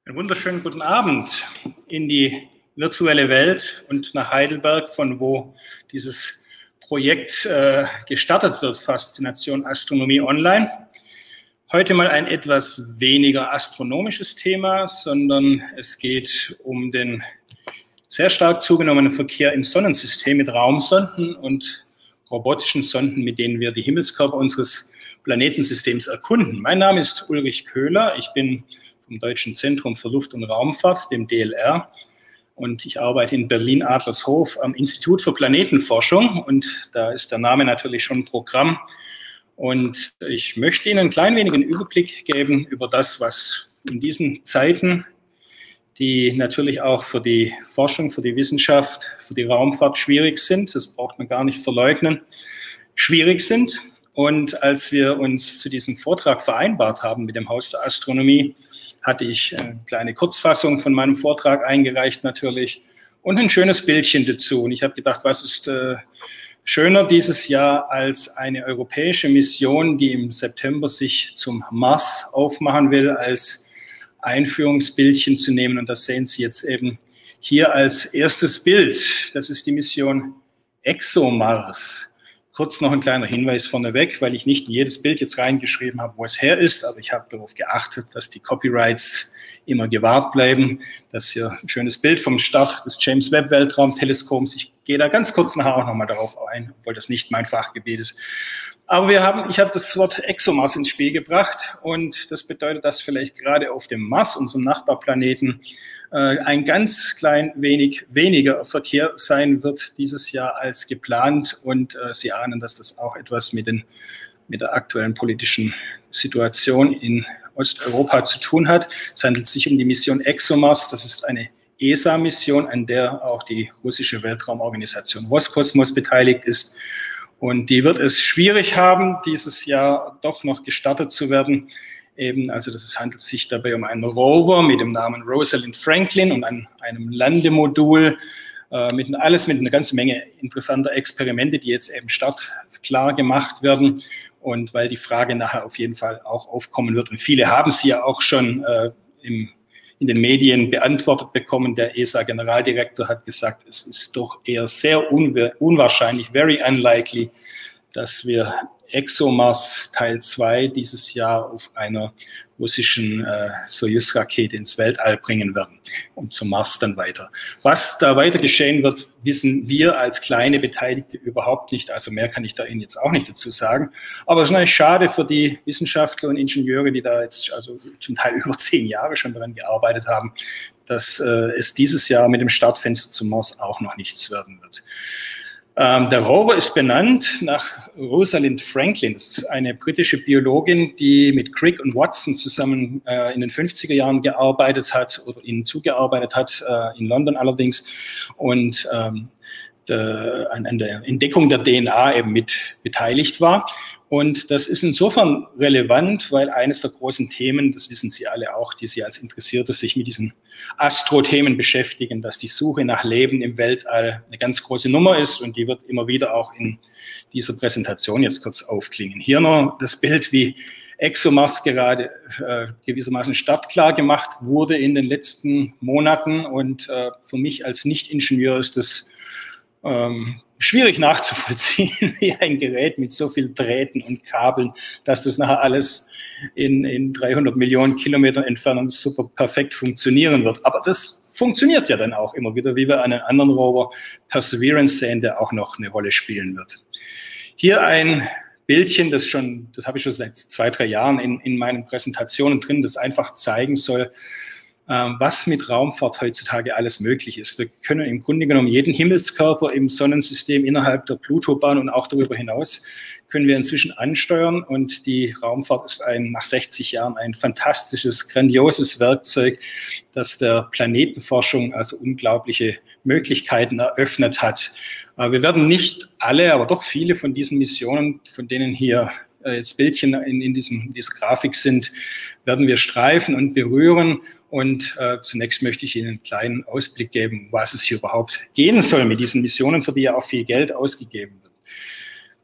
Einen wunderschönen guten Abend in die virtuelle Welt und nach Heidelberg, von wo dieses Projekt gestartet wird, Faszination Astronomie Online. Heute mal ein etwas weniger astronomisches Thema, sondern es geht um den sehr stark zugenommenen Verkehr im Sonnensystem mit Raumsonden und robotischen Sonden, mit denen wir die Himmelskörper unseres Planetensystems erkunden. Mein Name ist Ulrich Köhler, ich bin vom Deutschen Zentrum für Luft- und Raumfahrt, dem DLR. Und ich arbeite in Berlin-Adlershof am Institut für Planetenforschung. Und da ist der Name natürlich schon Programm. Und ich möchte Ihnen ein klein wenig einen Überblick geben über das, was in diesen Zeiten, die natürlich auch für die Forschung, für die Wissenschaft, für die Raumfahrt schwierig sind, das braucht man gar nicht verleugnen, schwierig sind. Und als wir uns zu diesem Vortrag vereinbart haben mit dem Haus der Astronomie, hatte ich eine kleine Kurzfassung von meinem Vortrag eingereicht natürlich und ein schönes Bildchen dazu. Und ich habe gedacht, was ist schöner dieses Jahr als eine europäische Mission, die im September sich zum Mars aufmachen will, als Einführungsbildchen zu nehmen. Und das sehen Sie jetzt eben hier als erstes Bild. Das ist die Mission ExoMars. Kurz noch ein kleiner Hinweis vorneweg, weil ich nicht in jedes Bild jetzt reingeschrieben habe, wo es her ist, aber ich habe darauf geachtet, dass die Copyrights immer gewahrt bleiben. Das ist hier ein schönes Bild vom Start des James Webb Weltraumteleskops. Ich gehe da ganz kurz nachher auch nochmal darauf ein, obwohl das nicht mein Fachgebiet ist. Aber ich habe das Wort ExoMars ins Spiel gebracht und das bedeutet, dass vielleicht gerade auf dem Mars, unserem Nachbarplaneten, ein ganz klein wenig weniger Verkehr sein wird dieses Jahr als geplant. Und Sie ahnen, dass das auch etwas mit der aktuellen politischen Situation in Osteuropa zu tun hat. Es handelt sich um die Mission ExoMars. Das ist eine ESA-Mission, an der auch die russische Weltraumorganisation Roskosmos beteiligt ist. Und die wird es schwierig haben, dieses Jahr doch noch gestartet zu werden. Also es handelt sich dabei um einen Rover mit dem Namen Rosalind Franklin und einem Landemodul mit einer ganzen Menge interessanter Experimente, die jetzt eben startklar gemacht werden. Und weil die Frage nachher auf jeden Fall auch aufkommen wird, und viele haben sie ja auch schon in den Medien beantwortet bekommen. Der ESA-Generaldirektor hat gesagt, es ist doch eher sehr unwahrscheinlich, very unlikely, dass wir ExoMars Teil 2 dieses Jahr auf einer russischen Soyuz-Rakete ins Weltall bringen werden und zum Mars dann weiter. Was da weiter geschehen wird, wissen wir als kleine Beteiligte überhaupt nicht. Also mehr kann ich da Ihnen jetzt auch nicht dazu sagen. Aber es ist natürlich schade für die Wissenschaftler und Ingenieure, die da jetzt also zum Teil über 10 Jahre schon daran gearbeitet haben, dass es dieses Jahr mit dem Startfenster zum Mars auch noch nichts werden wird. Der Rover ist benannt nach Rosalind Franklin. Das ist eine britische Biologin, die mit Crick und Watson zusammen in den 50er Jahren gearbeitet hat oder ihnen zugearbeitet hat, in London allerdings, und an der Entdeckung der DNA eben mit beteiligt war. Und das ist insofern relevant, weil eines der großen Themen, das wissen Sie alle auch, die Sie als Interessierte sich mit diesen Astro-Themen beschäftigen, dass die Suche nach Leben im Weltall eine ganz große Nummer ist, und die wird immer wieder auch in dieser Präsentation jetzt kurz aufklingen. Hier noch das Bild, wie ExoMars gerade gewissermaßen startklar gemacht wurde in den letzten Monaten, und für mich als Nicht-Ingenieur ist das schwierig nachzuvollziehen, wie ein Gerät mit so viel Drähten und Kabeln, dass das nachher alles in 300 Millionen Kilometern Entfernung super perfekt funktionieren wird. Aber das funktioniert ja dann auch immer wieder, wie wir einen anderen Rover Perseverance sehen, der auch noch eine Rolle spielen wird. Hier ein Bildchen, das habe ich schon seit 2, 3 Jahren in meinen Präsentationen drin, das einfach zeigen soll, was mit Raumfahrt heutzutage alles möglich ist. Wir können im Grunde genommen jeden Himmelskörper im Sonnensystem innerhalb der Plutobahn und auch darüber hinaus können wir inzwischen ansteuern, und die Raumfahrt ist nach 60 Jahren ein fantastisches, grandioses Werkzeug, das der Planetenforschung also unglaubliche Möglichkeiten eröffnet hat. Wir werden nicht alle, aber doch viele von diesen Missionen, von denen hier jetzt Bildchen in dieser Grafik sind, werden wir streifen und berühren. Und zunächst möchte ich Ihnen einen kleinen Ausblick geben, was es hier überhaupt gehen soll mit diesen Missionen, für die ja auch viel Geld ausgegeben wird.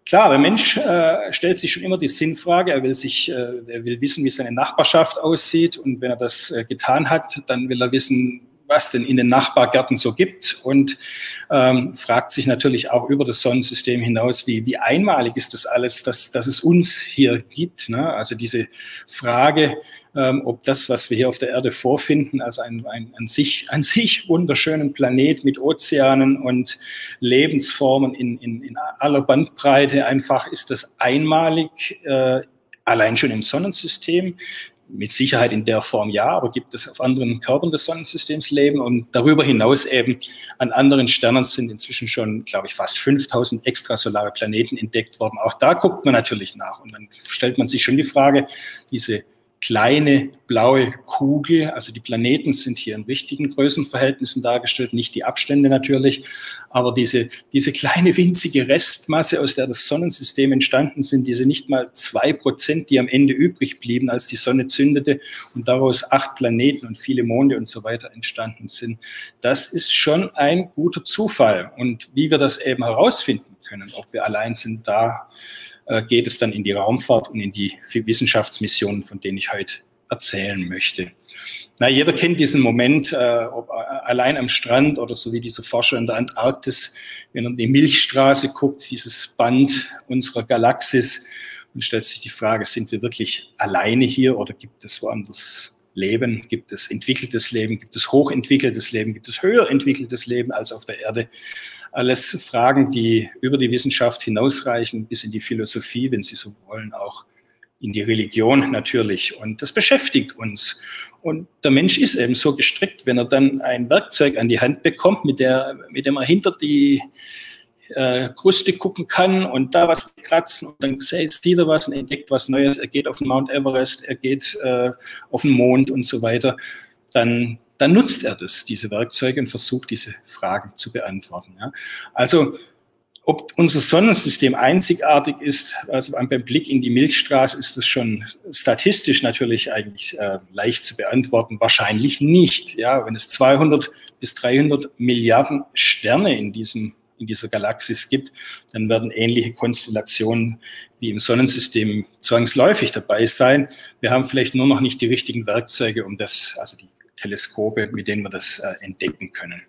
Klar, der Mensch stellt sich schon immer die Sinnfrage, er will wissen, wie seine Nachbarschaft aussieht, und wenn er das getan hat, dann will er wissen, was denn in den Nachbargärten so gibt, und fragt sich natürlich auch über das Sonnensystem hinaus, wie einmalig ist das alles, dass es uns hier gibt, ne? Also diese Frage, ob das, was wir hier auf der Erde vorfinden, also ein an sich wunderschönen Planet mit Ozeanen und Lebensformen in aller Bandbreite, einfach ist das einmalig, allein schon im Sonnensystem. Mit Sicherheit in der Form ja, aber gibt es auf anderen Körpern des Sonnensystems Leben, und darüber hinaus eben an anderen Sternen sind inzwischen schon, glaube ich, fast 5000 extrasolare Planeten entdeckt worden. Auch da guckt man natürlich nach, und dann stellt man sich schon die Frage, diese kleine blaue Kugel, also die Planeten sind hier in richtigen Größenverhältnissen dargestellt, nicht die Abstände natürlich, aber diese kleine winzige Restmasse, aus der das Sonnensystem entstanden sind, diese nicht mal 2%, die am Ende übrig blieben, als die Sonne zündete und daraus 8 Planeten und viele Monde und so weiter entstanden sind, das ist schon ein guter Zufall. Und wie wir das eben herausfinden können, ob wir allein sind, da geht es dann in die Raumfahrt und in die Wissenschaftsmissionen, von denen ich heute erzählen möchte. Na, jeder kennt diesen Moment, ob allein am Strand oder so wie diese Forscher in der Antarktis, wenn man in die Milchstraße guckt, dieses Band unserer Galaxis, und stellt sich die Frage, sind wir wirklich alleine hier oder gibt es woanders Leben? Gibt es entwickeltes Leben? Gibt es hochentwickeltes Leben? Gibt es höher entwickeltes Leben als auf der Erde? Alles Fragen, die über die Wissenschaft hinausreichen, bis in die Philosophie, wenn Sie so wollen, auch in die Religion natürlich. Und das beschäftigt uns. Und der Mensch ist eben so gestrickt, wenn er dann ein Werkzeug an die Hand bekommt, mit dem er hinter die Kruste gucken kann und da was kratzen, und dann sieht er was und entdeckt was Neues. Er geht auf den Mount Everest, er geht auf den Mond und so weiter. Dann nutzt er diese Werkzeuge, und versucht, diese Fragen zu beantworten. Ja. Also, ob unser Sonnensystem einzigartig ist, also beim Blick in die Milchstraße ist das schon statistisch natürlich eigentlich leicht zu beantworten. Wahrscheinlich nicht. Ja. Wenn es 200 bis 300 Milliarden Sterne in dieser Galaxis gibt, dann werden ähnliche Konstellationen wie im Sonnensystem zwangsläufig dabei sein. Wir haben vielleicht nur noch nicht die richtigen Werkzeuge, also die Teleskope, mit denen wir das entdecken können.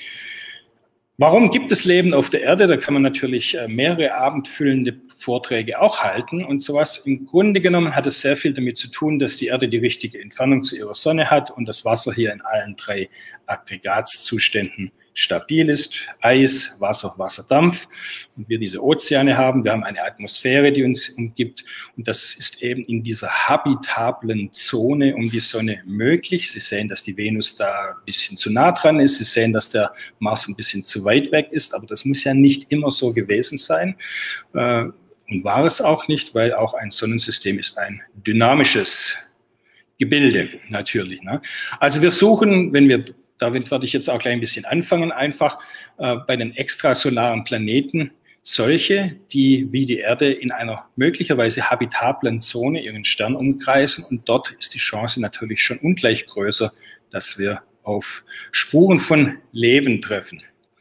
Warum gibt es Leben auf der Erde? Da kann man natürlich mehrere abendfüllende Vorträge auch halten und sowas. Im Grunde genommen hat es sehr viel damit zu tun, dass die Erde die richtige Entfernung zu ihrer Sonne hat und das Wasser hier in allen 3 Aggregatzuständen stabil ist. Eis, Wasser, Wasserdampf. Und wir diese Ozeane haben. Wir haben eine Atmosphäre, die uns umgibt. Und das ist eben in dieser habitablen Zone um die Sonne möglich. Sie sehen, dass die Venus da ein bisschen zu nah dran ist. Sie sehen, dass der Mars ein bisschen zu weit weg ist. Aber das muss ja nicht immer so gewesen sein. Und war es auch nicht, weil auch ein Sonnensystem ist ein dynamisches Gebilde, natürlich. Ne? Also wir suchen, damit werde ich jetzt auch gleich ein bisschen anfangen, einfach bei den extrasolaren Planeten solche, die wie die Erde in einer möglicherweise habitablen Zone ihren Stern umkreisen. Und dort ist die Chance natürlich schon ungleich größer, dass wir auf Spuren von Leben treffen.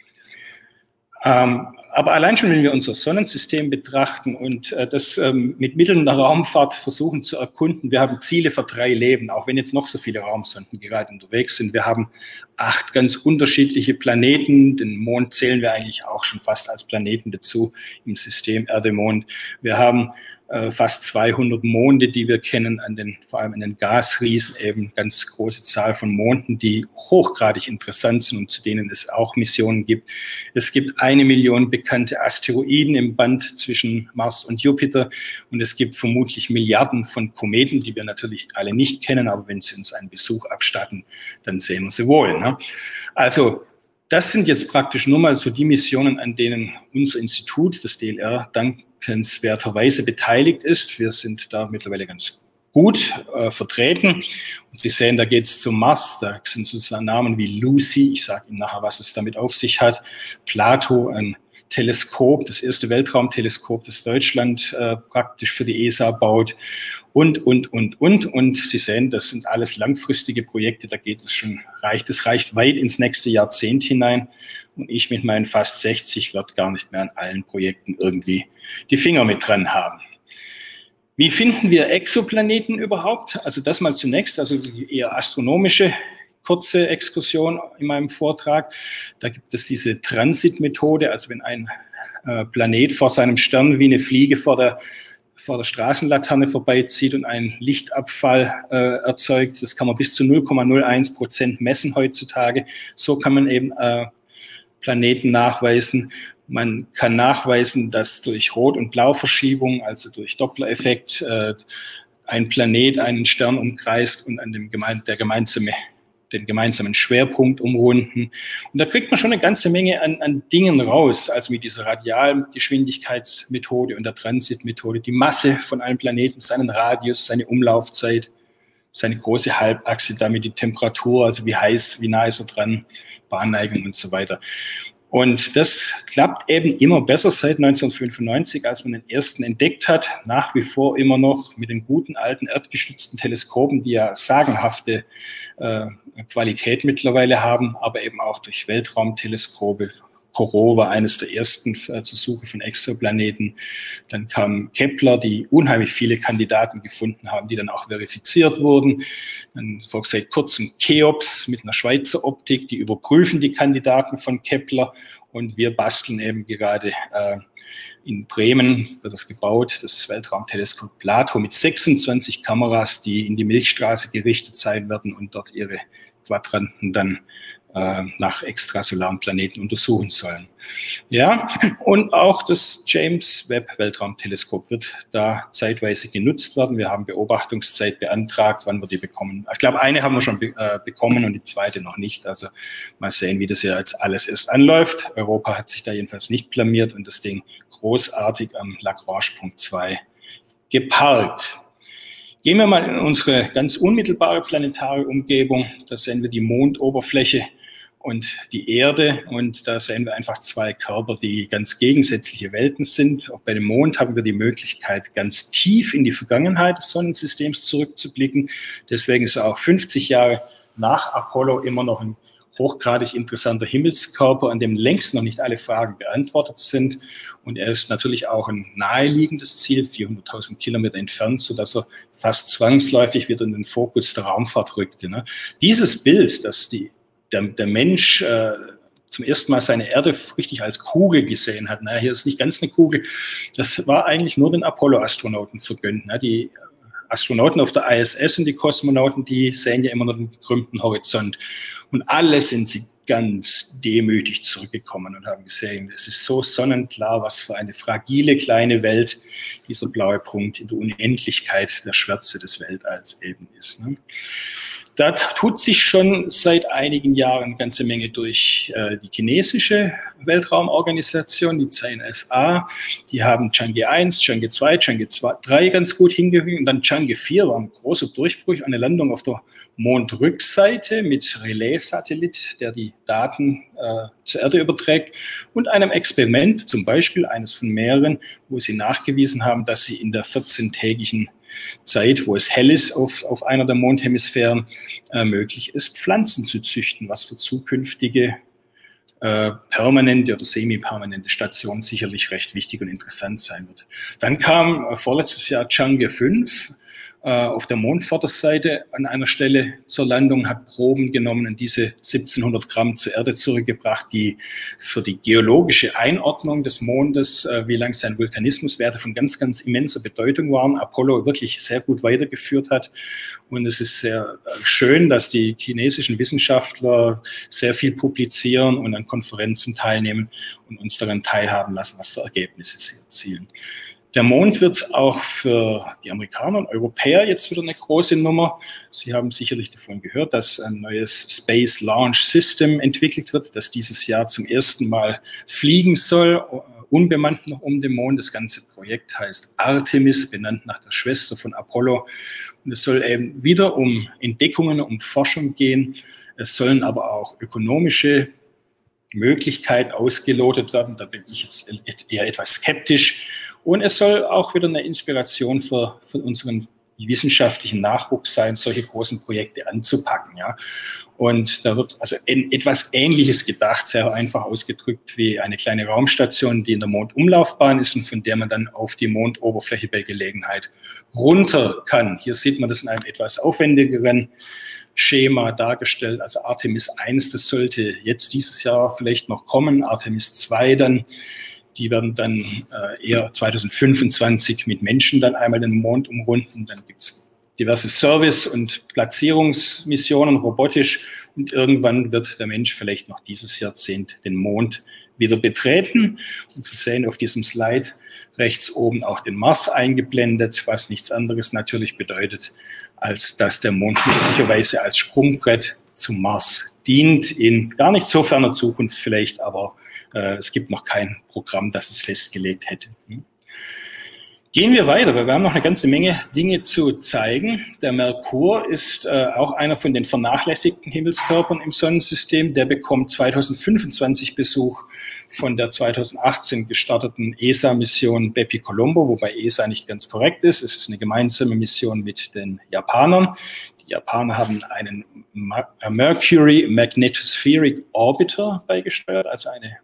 Aber allein schon, wenn wir unser Sonnensystem betrachten und das mit Mitteln der Raumfahrt versuchen zu erkunden, wir haben Ziele für 3 Leben, auch wenn jetzt noch so viele Raumsonden gerade unterwegs sind. Wir haben 8 ganz unterschiedliche Planeten. Den Mond zählen wir eigentlich auch schon fast als Planeten dazu im System Erde-Mond. Wir haben fast 200 Monde, die wir kennen, vor allem an den Gasriesen eben ganz große Zahl von Monden, die hochgradig interessant sind und zu denen es auch Missionen gibt. Es gibt 1 Million bekannte Asteroiden im Band zwischen Mars und Jupiter und es gibt vermutlich Milliarden von Kometen, die wir natürlich alle nicht kennen, aber wenn sie uns einen Besuch abstatten, dann sehen wir sie wohl. Ne? Also das sind jetzt praktisch nur mal so die Missionen, an denen unser Institut, das DLR, dankenswerterweise beteiligt ist. Wir sind da mittlerweile ganz gut vertreten. Und Sie sehen, da geht es zum Mars, da sind sozusagen Namen wie Lucy, ich sage Ihnen nachher, was es damit auf sich hat, Plato, ein Teleskop, das erste Weltraumteleskop, das Deutschland praktisch für die ESA baut und. Und Sie sehen, das sind alles langfristige Projekte, da geht es schon, das reicht weit ins nächste Jahrzehnt hinein. Und ich mit meinen fast 60 werde gar nicht mehr an allen Projekten irgendwie die Finger mit dran haben. Wie finden wir Exoplaneten überhaupt? Also das mal zunächst, also die eher astronomische kurze Exkursion in meinem Vortrag. Da gibt es diese Transitmethode, also wenn ein Planet vor seinem Stern wie eine Fliege vor der Straßenlaterne vorbeizieht und einen Lichtabfall erzeugt. Das kann man bis zu 0,01% messen heutzutage. So kann man eben Planeten nachweisen. Man kann nachweisen, dass durch Rot- und Blauverschiebung, also durch Doppler-Effekt, ein Planet einen Stern umkreist und an dem den gemeinsamen Schwerpunkt umrunden. Und da kriegt man schon eine ganze Menge an Dingen raus, also mit dieser Radialgeschwindigkeitsmethode und der Transitmethode, die Masse von einem Planeten, seinen Radius, seine Umlaufzeit, seine große Halbachse, damit die Temperatur, also wie heiß, wie nah ist er dran, Bahnneigung und so weiter. Und das klappt eben immer besser seit 1995, als man den ersten entdeckt hat. Nach wie vor immer noch mit den guten alten erdgestützten Teleskopen, die ja sagenhafte Qualität mittlerweile haben, aber eben auch durch Weltraumteleskope. Corot war eines der ersten zur Suche von Exoplaneten. Dann kam Kepler, die unheimlich viele Kandidaten gefunden haben, die dann auch verifiziert wurden. Dann vor seit kurzem Cheops mit einer Schweizer Optik, die überprüfen die Kandidaten von Kepler. Und wir basteln eben gerade in Bremen, wird das gebaut, das Weltraumteleskop Plato mit 26 Kameras, die in die Milchstraße gerichtet sein werden und dort ihre Quadranten dann nach extrasolaren Planeten untersuchen sollen. Ja, und auch das James Webb Weltraumteleskop wird da zeitweise genutzt werden. Wir haben Beobachtungszeit beantragt, wann wir die bekommen. Ich glaube, eine haben wir schon bekommen und die zweite noch nicht. Also mal sehen, wie das ja jetzt alles erst anläuft. Europa hat sich da jedenfalls nicht blamiert und das Ding großartig am Lagrange-Punkt 2 geparkt. Gehen wir mal in unsere ganz unmittelbare planetare Umgebung. Da sehen wir die Mondoberfläche und die Erde. Und da sehen wir einfach zwei Körper, die ganz gegensätzliche Welten sind. Auch bei dem Mond haben wir die Möglichkeit, ganz tief in die Vergangenheit des Sonnensystems zurückzublicken. Deswegen ist er auch 50 Jahre nach Apollo immer noch ein hochgradig interessanter Himmelskörper, an dem längst noch nicht alle Fragen beantwortet sind. Und er ist natürlich auch ein naheliegendes Ziel, 400.000 Kilometer entfernt, sodass er fast zwangsläufig wieder in den Fokus der Raumfahrt rückte. Ne? Dieses Bild, dass der Mensch zum ersten Mal seine Erde richtig als Kugel gesehen hat, naja, hier ist nicht ganz eine Kugel, das war eigentlich nur den Apollo-Astronauten vergönnt. Ne? Die Astronauten auf der ISS und die Kosmonauten, die sehen ja immer nur den gekrümmten Horizont. Und alle sind sie ganz demütig zurückgekommen und haben gesehen, es ist so sonnenklar, was für eine fragile kleine Welt dieser blaue Punkt in der Unendlichkeit der Schwärze des Weltalls eben ist. Ne? Da tut sich schon seit einigen Jahren eine ganze Menge durch die chinesische Weltraumorganisation, die CNSA. Die haben Chang'e 1, Chang'e 2, Chang'e 3 ganz gut hingekriegt. Und dann Chang'e 4 war ein großer Durchbruch, eine Landung auf der Mondrückseite mit Relais-Satellit, der die Daten zur Erde überträgt, und einem Experiment, zum Beispiel eines von mehreren, wo sie nachgewiesen haben, dass sie in der 14-tägigen Zeit, wo es hell ist auf einer der Mondhemisphären, möglich ist, Pflanzen zu züchten, was für zukünftige permanente oder semi-permanente Stationen sicherlich recht wichtig und interessant sein wird. Dann kam vorletztes Jahr Chang'e 5 auf der Mondvorderseite an einer Stelle zur Landung, hat Proben genommen und diese 1700 Gramm zur Erde zurückgebracht, die für die geologische Einordnung des Mondes, wie lang sein Vulkanismuswerte von ganz, ganz immenser Bedeutung waren, Apollo wirklich sehr gut weitergeführt hat. Und es ist sehr schön, dass die chinesischen Wissenschaftler sehr viel publizieren und an Konferenzen teilnehmen und uns daran teilhaben lassen, was für Ergebnisse sie erzielen. Der Mond wird auch für die Amerikaner und Europäer jetzt wieder eine große Nummer. Sie haben sicherlich davon gehört, dass ein neues Space Launch System entwickelt wird, das dieses Jahr zum ersten Mal fliegen soll, unbemannt noch um den Mond. Das ganze Projekt heißt Artemis, benannt nach der Schwester von Apollo. Und es soll eben wieder um Entdeckungen, um Forschung gehen. Es sollen aber auch ökonomische Möglichkeiten ausgelotet werden. Da bin ich jetzt eher etwas skeptisch. Und es soll auch wieder eine Inspiration für unseren wissenschaftlichen Nachwuchs sein, solche großen Projekte anzupacken. Ja. Und da wird also etwas Ähnliches gedacht, sehr einfach ausgedrückt wie eine kleine Raumstation, die in der Mondumlaufbahn ist und von der man dann auf die Mondoberfläche bei Gelegenheit runter kann. Hier sieht man das in einem etwas aufwendigeren Schema dargestellt. Also Artemis 1, das sollte jetzt dieses Jahr vielleicht noch kommen, Artemis 2 dann. Die werden dann eher 2025 mit Menschen dann einmal den Mond umrunden. Dann gibt es diverse Service- und Platzierungsmissionen robotisch. Und irgendwann wird der Mensch vielleicht noch dieses Jahrzehnt den Mond wieder betreten. Und Sie sehen auf diesem Slide rechts oben auch den Mars eingeblendet, was nichts anderes natürlich bedeutet, als dass der Mond möglicherweise als Sprungbrett zum Mars dient, in gar nicht so ferner Zukunft vielleicht, aber es gibt noch kein Programm, das es festgelegt hätte. Gehen wir weiter, weil wir haben noch eine ganze Menge Dinge zu zeigen. Der Merkur ist auch einer von den vernachlässigten Himmelskörpern im Sonnensystem. Der bekommt 2025 Besuch von der 2018 gestarteten ESA-Mission Bepi-Colombo, wobei ESA nicht ganz korrekt ist. Es ist eine gemeinsame Mission mit den Japanern. Die Japaner haben einen Mercury Magnetospheric Orbiter beigesteuert, also eine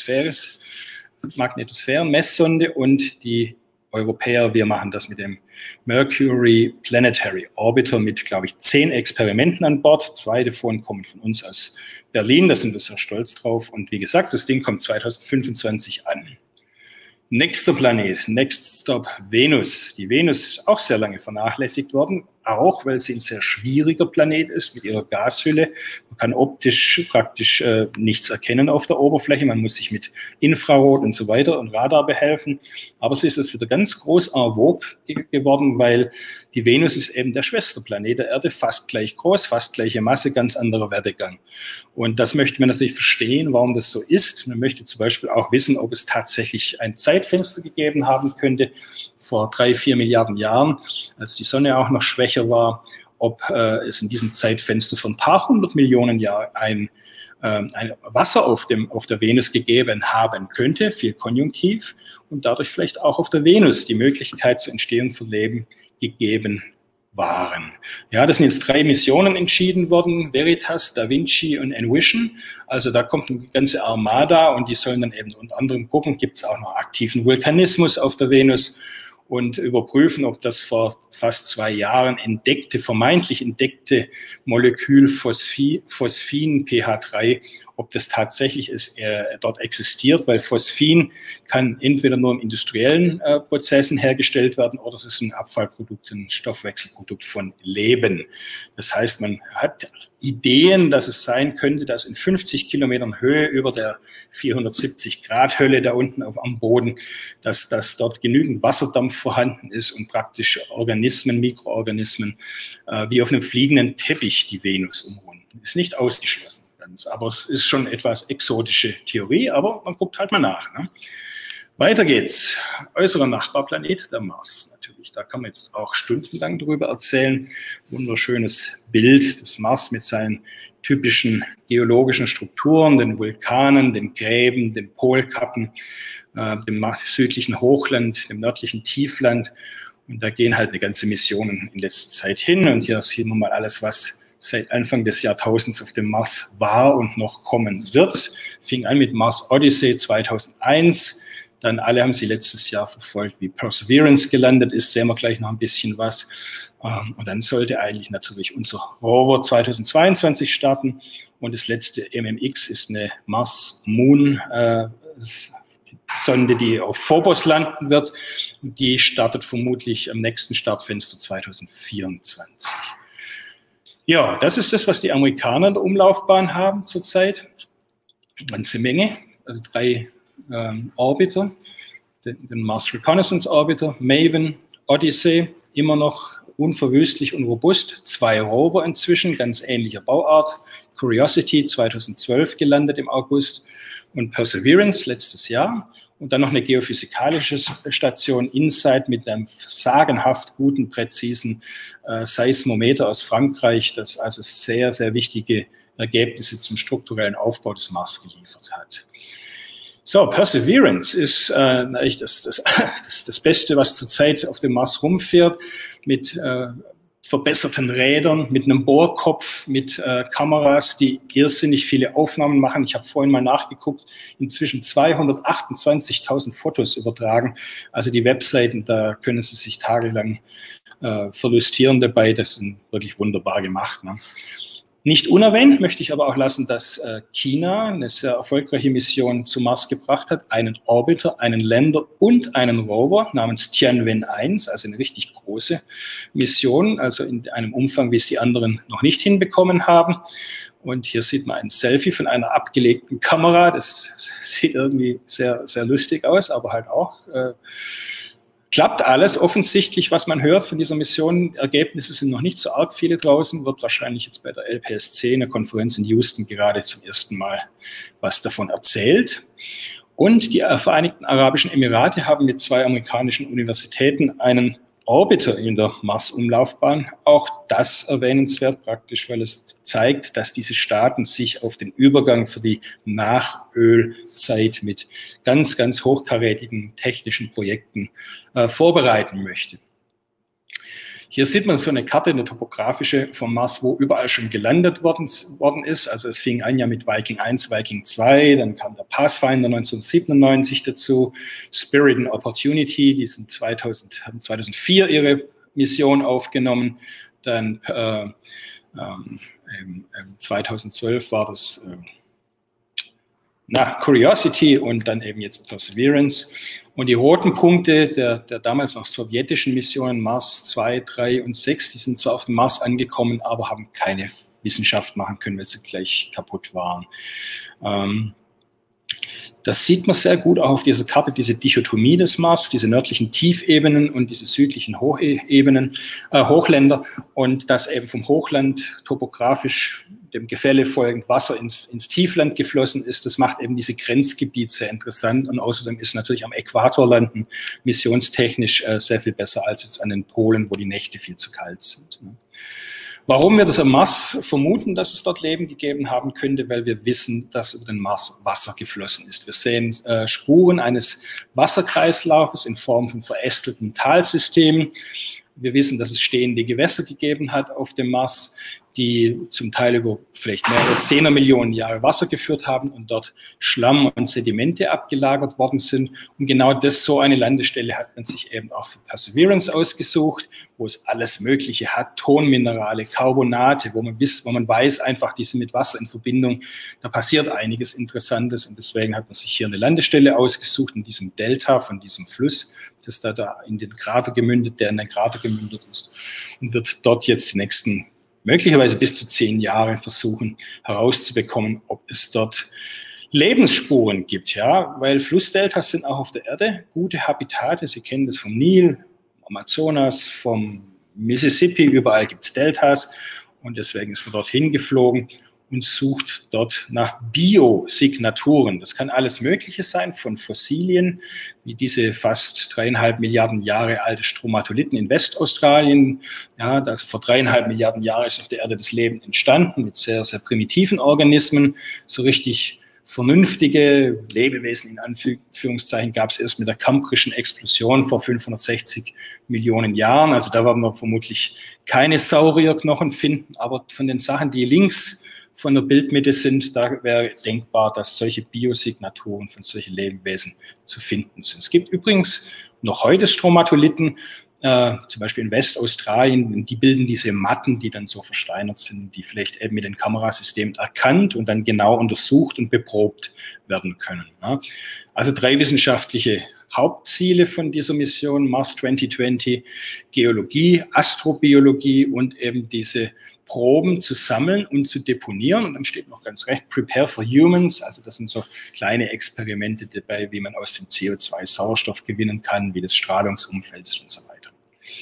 Magnetosphären-Messsonde, und die Europäer, wir machen das mit dem Mercury Planetary Orbiter mit, glaube ich, 10 Experimenten an Bord. 2 davon kommen von uns aus Berlin, da sind wir sehr stolz drauf. Und wie gesagt, das Ding kommt 2025 an. Nächster Planet, Next Stop Venus. Die Venus ist auch sehr lange vernachlässigt worden, auch weil sie ein sehr schwieriger Planet ist mit ihrer Gashülle. Man kann optisch praktisch nichts erkennen auf der Oberfläche. Man muss sich mit Infrarot und so weiter und Radar behelfen. Aber sie ist jetzt wieder ganz groß en vogue geworden, weil die Venus ist eben der Schwesterplanet der Erde, fast gleich groß, fast gleiche Masse, ganz anderer Werdegang. Und das möchte man natürlich verstehen, warum das so ist. Man möchte zum Beispiel auch wissen, ob es tatsächlich ein Zeitfenster gegeben haben könnte vor 3-4 Milliarden Jahren, als die Sonne auch noch schwächer war, ob es in diesem Zeitfenster von ein paar 100 Millionen Jahren ein Wasser auf der Venus gegeben haben könnte, viel konjunktiv, und dadurch vielleicht auch auf der Venus die Möglichkeit zur Entstehung von Leben gegeben waren. Ja, das sind jetzt 3 Missionen entschieden worden, Veritas, Da Vinci und Envision. Also da kommt eine ganze Armada und die sollen dann eben unter anderem gucken, gibt es auch noch aktiven Vulkanismus auf der Venus und überprüfen, ob das vor fast 2 Jahren vermeintlich entdeckte Molekül Phosphin pH3, ob das tatsächlich dort existiert, weil Phosphin kann entweder nur in industriellen Prozessen hergestellt werden oder es ist ein Abfallprodukt, ein Stoffwechselprodukt von Leben. Das heißt, man hat Ideen, dass es sein könnte, dass in 50 Kilometern Höhe über der 470-Grad-Hölle da unten am Boden, dass dort genügend Wasserdampf vorhanden ist und praktisch Organismen, Mikroorganismen wie auf einem fliegenden Teppich die Venus umrunden. Ist nicht ausgeschlossen. Aber es ist schon etwas exotische Theorie, aber man guckt halt mal nach. Ne? Weiter geht's. Äußerer Nachbarplanet, der Mars natürlich. Da kann man jetzt auch stundenlang drüber erzählen. Wunderschönes Bild des Mars mit seinen typischen geologischen Strukturen, den Vulkanen, den Gräben, den Polkappen, dem südlichen Hochland, dem nördlichen Tiefland. Und da gehen halt eine ganze Missionen in letzter Zeit hin. Und hier sehen wir mal alles, was seit Anfang des Jahrtausends auf dem Mars war und noch kommen wird. Fing an mit Mars Odyssey 2001. Dann alle haben sie letztes Jahr verfolgt, wie Perseverance gelandet ist. Sehen wir gleich noch ein bisschen was. Und dann sollte eigentlich natürlich unser Rover 2022 starten. Und das letzte MMX ist eine Mars-Moon-Sonde, die auf Phobos landen wird. Und die startet vermutlich am nächsten Startfenster 2024. Ja, das ist das, was die Amerikaner in der Umlaufbahn haben zurzeit. Eine ganze Menge, also 3 Orbiter, den Mars Reconnaissance Orbiter, MAVEN, Odyssey, immer noch unverwüstlich und robust. 2 Rover inzwischen, ganz ähnlicher Bauart. Curiosity 2012 gelandet im August und Perseverance letztes Jahr. Und dann noch eine geophysikalische Station InSight mit einem sagenhaft guten, präzisen Seismometer aus Frankreich, das also sehr, sehr wichtige Ergebnisse zum strukturellen Aufbau des Mars geliefert hat. So, Perseverance ist eigentlich das Beste, was zurzeit auf dem Mars rumfährt, mit verbesserten Rädern, mit einem Bohrkopf, mit Kameras, die irrsinnig viele Aufnahmen machen. Ich habe vorhin mal nachgeguckt, inzwischen 228.000 Fotos übertragen. Also die Webseiten, da können Sie sich tagelang verlustieren dabei. Das sind wirklich wunderbar gemacht. Ne? Nicht unerwähnt möchte ich aber auch lassen, dass China eine sehr erfolgreiche Mission zum Mars gebracht hat, einen Orbiter, einen Lander und einen Rover namens Tianwen-1, also eine richtig große Mission, also in einem Umfang, wie es die anderen noch nicht hinbekommen haben. Und hier sieht man ein Selfie von einer abgelegten Kamera. Das sieht irgendwie sehr, sehr lustig aus, aber halt auch klappt alles offensichtlich, was man hört von dieser Mission. Ergebnisse sind noch nicht so arg viele draußen, wird wahrscheinlich jetzt bei der LPSC, einer Konferenz in Houston, gerade zum ersten Mal was davon erzählt. Und die Vereinigten Arabischen Emirate haben mit 2 amerikanischen Universitäten einen Orbiter in der Mars-Umlaufbahn. Auch das erwähnenswert praktisch, weil es zeigt, dass diese Staaten sich auf den Übergang für die Nachölzeit mit ganz, ganz hochkarätigen technischen Projekten vorbereiten möchten. Hier sieht man so eine Karte, eine topografische vom Mars, wo überall schon gelandet worden ist. Also es fing an ja mit Viking 1, Viking 2, dann kam der Pathfinder 1997 dazu, Spirit and Opportunity, die sind haben 2004 ihre Mission aufgenommen, dann 2012 war das Curiosity und dann eben jetzt Perseverance. Und die roten Punkte der damals noch sowjetischen Missionen Mars 2, 3 und 6, die sind zwar auf dem Mars angekommen, aber haben keine Wissenschaft machen können, weil sie gleich kaputt waren. Das sieht man sehr gut auch auf dieser Karte, diese Dichotomie des Mars, diese nördlichen Tiefebenen und diese südlichen Hochländer. Und dass eben vom Hochland topografisch dem Gefälle folgend Wasser ins Tiefland geflossen ist, das macht eben diese Grenzgebiete sehr interessant. Und außerdem ist natürlich am Äquator landen missionstechnisch sehr viel besser als jetzt an den Polen, wo die Nächte viel zu kalt sind. Warum wir das am Mars vermuten, dass es dort Leben gegeben haben könnte? Weil wir wissen, dass über den Mars Wasser geflossen ist. Wir sehen Spuren eines Wasserkreislaufes in Form von verästelten Talsystemen. Wir wissen, dass es stehende Gewässer gegeben hat auf dem Mars, die zum Teil über vielleicht mehrere 10er Millionen Jahre Wasser geführt haben und dort Schlamm und Sedimente abgelagert worden sind. Und genau das, so eine Landestelle hat man sich eben auch für Perseverance ausgesucht, wo es alles Mögliche hat, Tonminerale, Carbonate, wo man weiß einfach, die sind mit Wasser in Verbindung. Da passiert einiges Interessantes und deswegen hat man sich hier eine Landestelle ausgesucht in diesem Delta von diesem Fluss, das da in den Krater gemündet, der in den Krater gemündet ist und wird dort jetzt die nächsten möglicherweise bis zu 10 Jahre versuchen herauszubekommen, ob es dort Lebensspuren gibt, ja, weil Flussdeltas sind auch auf der Erde gute Habitate. Sie kennen das vom Nil, Amazonas, vom Mississippi, überall gibt es Deltas und deswegen ist man dorthin geflogen und sucht dort nach Biosignaturen. Das kann alles Mögliche sein, von Fossilien, wie diese fast 3,5 Milliarden Jahre alte Stromatolithen in Westaustralien. Ja, also vor 3,5 Milliarden Jahren ist auf der Erde das Leben entstanden mit sehr, sehr primitiven Organismen. So richtig vernünftige Lebewesen in Anführungszeichen gab es erst mit der Kambrischen Explosion vor 560 Millionen Jahren. Also da werden wir vermutlich keine Saurierknochen finden, aber von den Sachen, die links von der Bildmitte sind, da wäre denkbar, dass solche Biosignaturen von solchen Lebewesen zu finden sind. Es gibt übrigens noch heute Stromatolithen, zum Beispiel in Westaustralien, die bilden diese Matten, die dann so versteinert sind, die vielleicht eben mit den Kamerasystemen erkannt und dann genau untersucht und beprobt werden können. Also 3 wissenschaftliche Hauptziele von dieser Mission Mars 2020, Geologie, Astrobiologie und eben diese Proben zu sammeln und zu deponieren. Und dann steht noch ganz recht, Prepare for Humans, also das sind so kleine Experimente dabei, wie man aus dem CO2 Sauerstoff gewinnen kann, wie das Strahlungsumfeld ist und so weiter.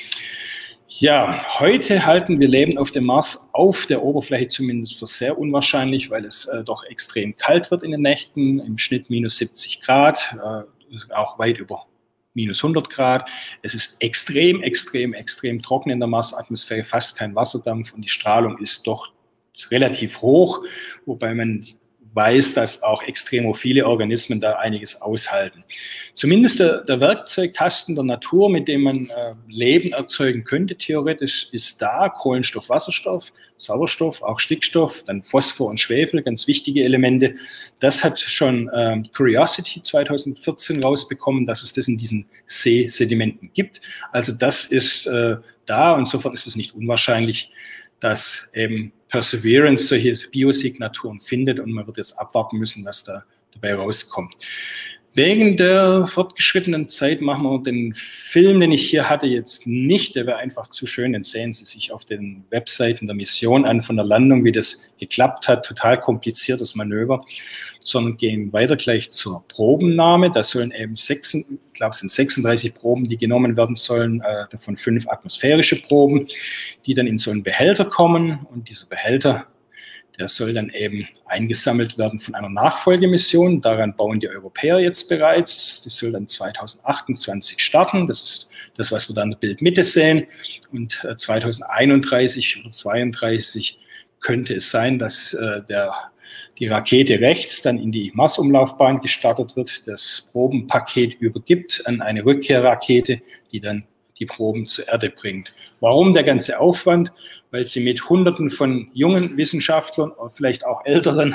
Ja, heute halten wir Leben auf dem Mars, auf der Oberfläche zumindest, für sehr unwahrscheinlich, weil es doch extrem kalt wird in den Nächten, im Schnitt minus 70 Grad, auch weit über minus 100 Grad. Es ist extrem, extrem, extrem trocken in der Marsatmosphäre, fast kein Wasserdampf und die Strahlung ist doch relativ hoch, wobei man weiß, dass auch extremophile Organismen da einiges aushalten. Zumindest der Werkzeugkasten der Natur, mit dem man Leben erzeugen könnte, theoretisch, ist da. Kohlenstoff, Wasserstoff, Sauerstoff, auch Stickstoff, dann Phosphor und Schwefel, ganz wichtige Elemente. Das hat schon Curiosity 2014 rausbekommen, dass es das in diesen Seesedimenten gibt. Also das ist da, und insofern ist es nicht unwahrscheinlich, dass eben Perseverance solche Biosignaturen findet, und man wird jetzt abwarten müssen, was da dabei rauskommt. Wegen der fortgeschrittenen Zeit machen wir den Film, den ich hier hatte, jetzt nicht. Der wäre einfach zu schön. Den sehen Sie sich auf den Webseiten der Mission an, von der Landung, wie das geklappt hat. Total kompliziertes Manöver. Sondern gehen weiter gleich zur Probennahme. Da sollen eben ich glaube, es sind 36 Proben, die genommen werden sollen, davon 5 atmosphärische Proben, die dann in so einen Behälter kommen. Und dieser Behälter, der soll dann eben eingesammelt werden von einer Nachfolgemission. Daran bauen die Europäer jetzt bereits. Die soll dann 2028 starten. Das ist das, was wir da in der Bildmitte sehen. Und 2031 oder 2032 könnte es sein, dass die Rakete rechts dann in die Marsumlaufbahn gestartet wird, das Probenpaket übergibt an eine Rückkehrrakete, die dann die Proben zur Erde bringt. Warum der ganze Aufwand? Weil sie mit Hunderten von jungen Wissenschaftlern, vielleicht auch älteren,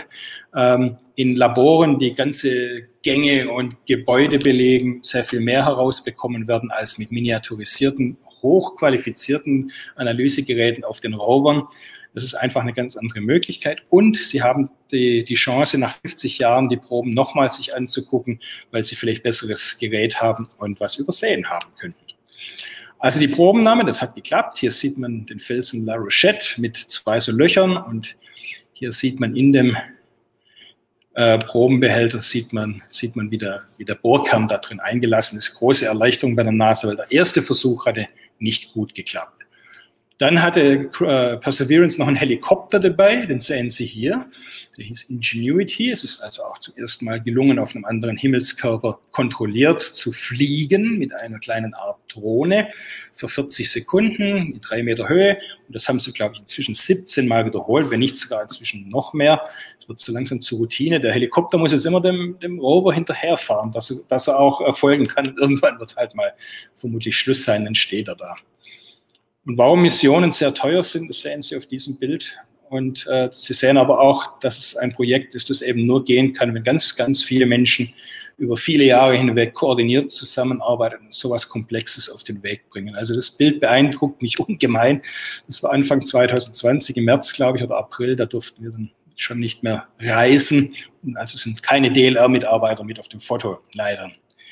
in Laboren die ganze Gänge und Gebäude belegen, sehr viel mehr herausbekommen werden als mit miniaturisierten, hochqualifizierten Analysegeräten auf den Rovern. Das ist einfach eine ganz andere Möglichkeit. Und sie haben die Chance, nach 50 Jahren die Proben nochmals sich anzugucken, weil sie vielleicht besseres Gerät haben und was übersehen haben könnten. Also die Probennahme, das hat geklappt. Hier sieht man den Felsen La Rochette mit 2 so Löchern, und hier sieht man in dem Probenbehälter sieht man, wie der Bohrkern da drin eingelassen ist. Große Erleichterung bei der NASA, weil der erste Versuch hatte nicht gut geklappt. Dann hatte Perseverance noch einen Helikopter dabei, den sehen Sie hier. Der hieß Ingenuity. Es ist also auch zum ersten Mal gelungen, auf einem anderen Himmelskörper kontrolliert zu fliegen mit einer kleinen Art Drohne für 40 Sekunden mit 3 Meter Höhe. Und das haben sie, glaube ich, inzwischen 17 Mal wiederholt, wenn nicht sogar inzwischen noch mehr. Das wird so langsam zur Routine. Der Helikopter muss jetzt immer dem Rover hinterherfahren, dass er auch erfolgen kann. Irgendwann wird halt mal vermutlich Schluss sein, dann steht er da. Und warum Missionen sehr teuer sind, das sehen Sie auf diesem Bild. Und Sie sehen aber auch, dass es ein Projekt ist, das eben nur gehen kann, wenn ganz, ganz viele Menschen über viele Jahre hinweg koordiniert zusammenarbeiten und sowas Komplexes auf den Weg bringen. Also das Bild beeindruckt mich ungemein. Das war Anfang 2020, im März, glaube ich, oder April, da durften wir dann schon nicht mehr reisen. Also sind keine DLR-Mitarbeiter mit auf dem Foto, leider.